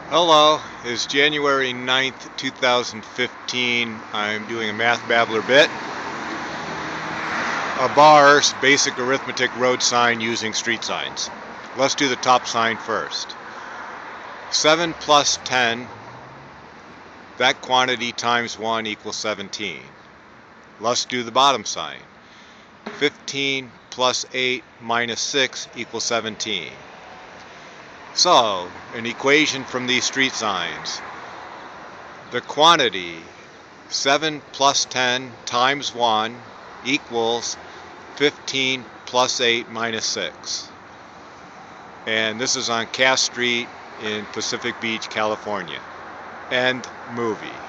Hello, it's January 9th, 2015. I'm doing a Math Babbler bit. A bar's basic arithmetic road sign using street signs. Let's do the top sign first. 7 plus 10, that quantity times 1 equals 17. Let's do the bottom sign. 15 plus 8 minus 6 equals 17. So, an equation from these street signs. The quantity 7 plus 10 times 1 equals 15 plus 8 minus 6. And this is on Cass Street in Pacific Beach, California. End movie.